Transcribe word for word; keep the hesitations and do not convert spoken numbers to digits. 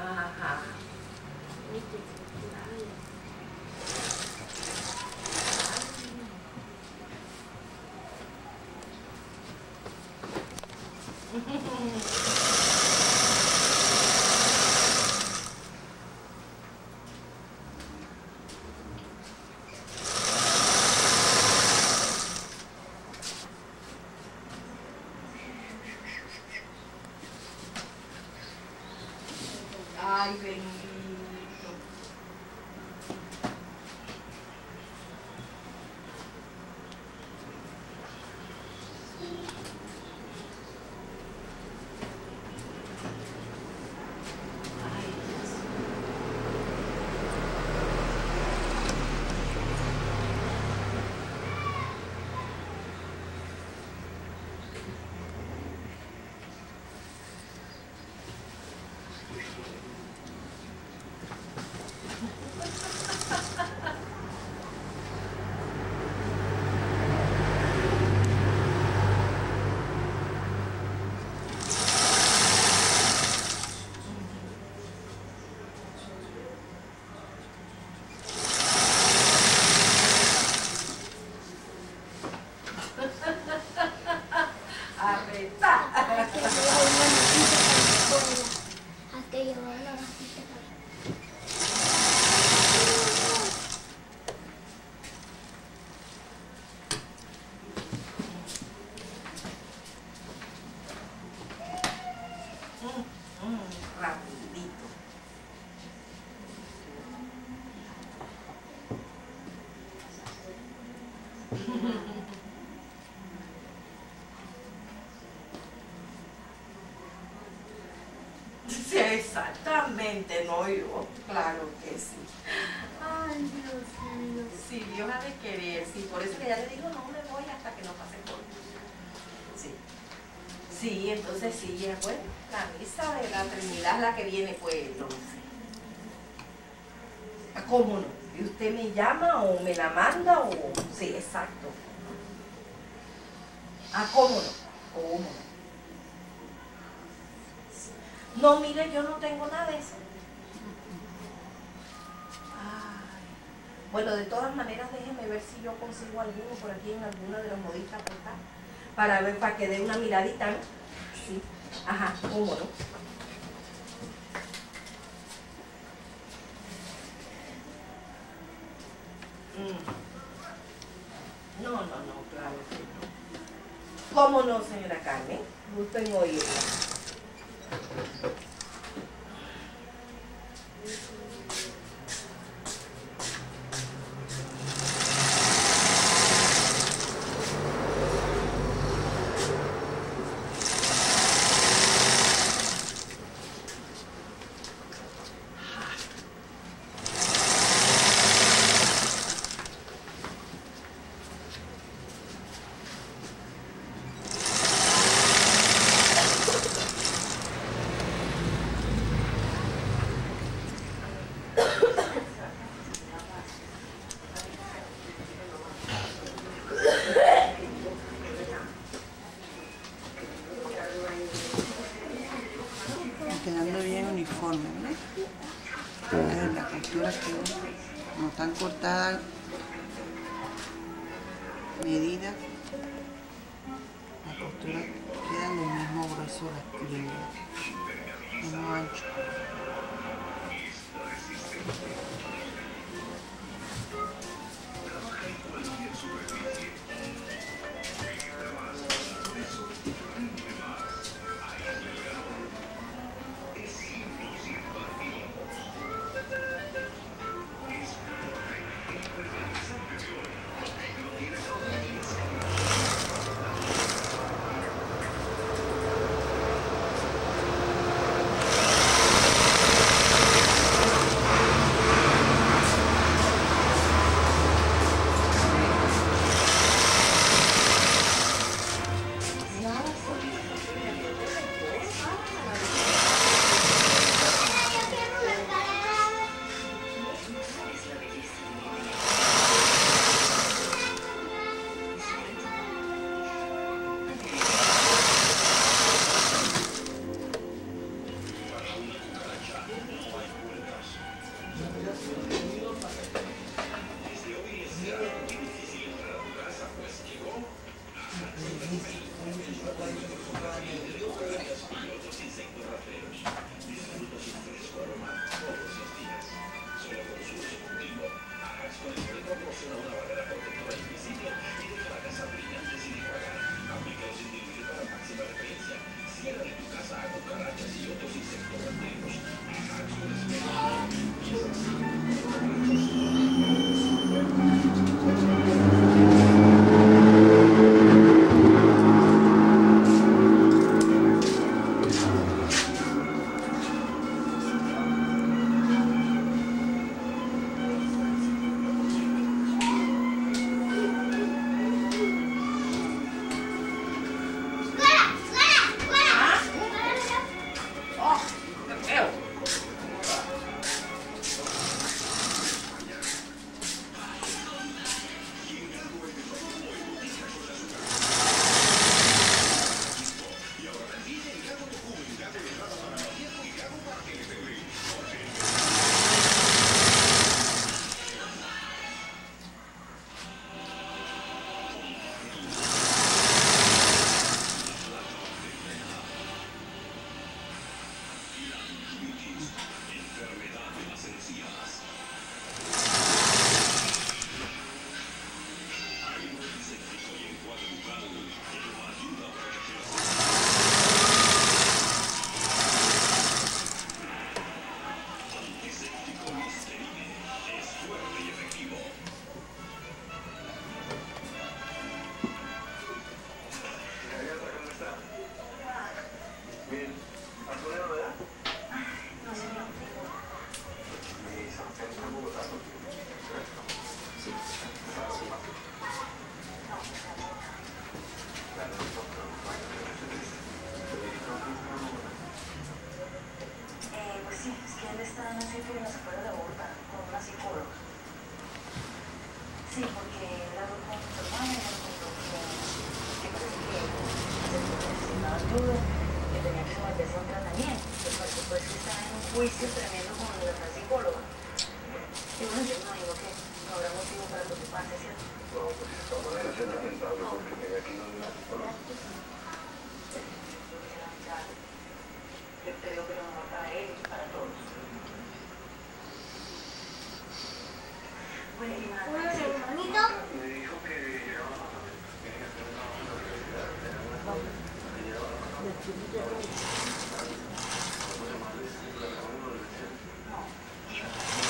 Ajá. Ay, bendito. Rapidito. Sí, exactamente, no yo, claro que sí. Ay, Dios mío, sí, Dios ha de querer, sí, por eso que ya le digo, no me voy hasta que no pase por sí. Sí, entonces sí, ya, bueno, la misa de la Trinidad, la que viene, pues, el once. ¿Cómo no? ¿Y usted me llama o me la manda o...? Sí, exacto. Ah, ¿cómo no? ¿Cómo no? No, mire, yo no tengo nada de eso. Ay. Bueno, de todas maneras, déjeme ver si yo consigo alguno por aquí en alguna de las modistas portales, para ver, para que dé una miradita, ¿no? Sí. Ajá, ¿cómo no? Mm. No, no, no, claro que no. ¿Cómo no, señora Carmen? Gusto en oírla. Quedando bien uniforme, ¿no? A ver, la costura que no están cortadas medidas, la costura queda del mismo grueso, del mismo ancho. Sí, porque él habló con su hermana y me contó que, que parece que necesitaba ayuda, que tenía que someterse a un tratamiento. Pues parece pues que está en un juicio tremendo con la psicóloga. Y bueno, yo me imagino que no habrá motivo para preocuparse, ¿cierto? No, pues de todas maneras es lamentable porque tenga aquí donde la psicóloga. Yo creo que lo mejor para él y para todos. Bueno, y nada. Me dijo que llegaba a tenía que hacer una universidad, era una escuela, que llegaba a la universidad. ¿Cómo llamarle? ¿La universidad? No.